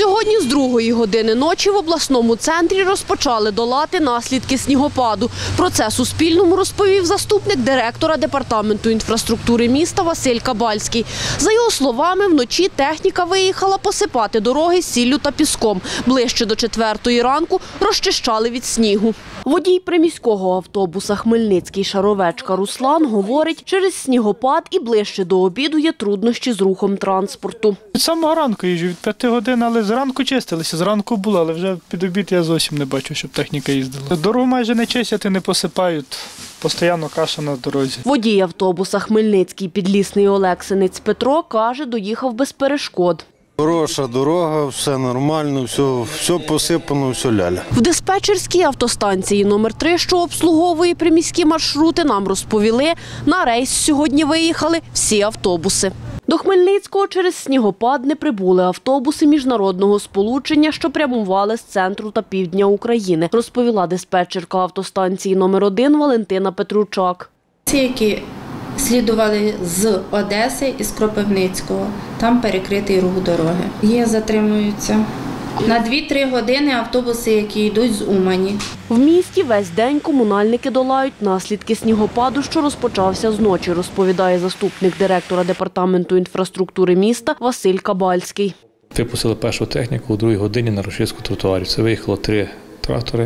Сьогодні з 2-ї години ночі в обласному центрі розпочали долати наслідки снігопаду. Про це Суспільному розповів заступник директора департаменту інфраструктури міста Василь Кабальський. За його словами, вночі техніка виїхала посипати дороги сіллю та піском. Ближче до 4-ї ранку розчищали від снігу. Водій приміського автобуса «Хмельницький Шаровечка» Руслан говорить, через снігопад і ближче до обіду є труднощі з рухом транспорту. Від самого ранку їжджу, від 5 годин, але зранку чистилися, зранку було, але вже під обід я зовсім не бачу, щоб техніка їздила. Дорогу майже не чистять і не посипають, постійно каша на дорозі. Водій автобуса «Хмельницький Підлісний Олексинець» Петро каже, доїхав без перешкод. Хороша дорога, все нормально, все посипано, все ляля. В диспетчерській автостанції номер 3, що обслуговує приміські маршрути, нам розповіли, на рейс сьогодні виїхали всі автобуси. До Хмельницького через снігопад не прибули автобуси міжнародного сполучення, що прямували з центру та півдня України, розповіла диспетчерка автостанції номер 1 Валентина Петручак. Ці, які слідували з Одеси і з Кропивницького, там перекритий рух дороги. Є, затримуються. На 2-3 години автобуси, які йдуть з Умані. В місті весь день комунальники долають наслідки снігопаду, що розпочався зночі, розповідає заступник директора департаменту інфраструктури міста Василь Кабальський. Випустили першу техніку о 2-й годині на розчистку тротуарів. Це виїхало 3 трактори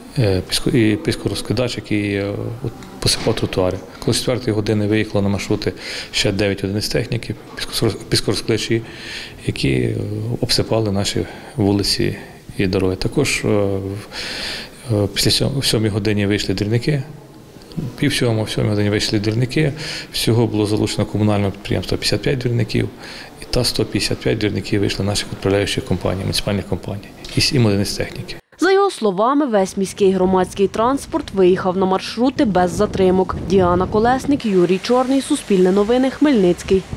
і піскорозкидач, який посипав тротуари. Коли з 4-ї години виїхало на маршрути ще 9 одиниць техніки, піскорозкидачі, які обсипали наші вулиці і дороги. Також після 7-ї години вийшли двірники, пів 7-ї години вийшли двірники. Всього було залучено комунального підприємства 55 двірників, і та 155 двірників вийшли наших управляючих компаній, муніципальних компаній і 7 одиниць техніки. За його словами, весь міський громадський транспорт виїхав на маршрути без затримок. Діана Колесник, Юрій Чорний, Суспільне новини, Хмельницький.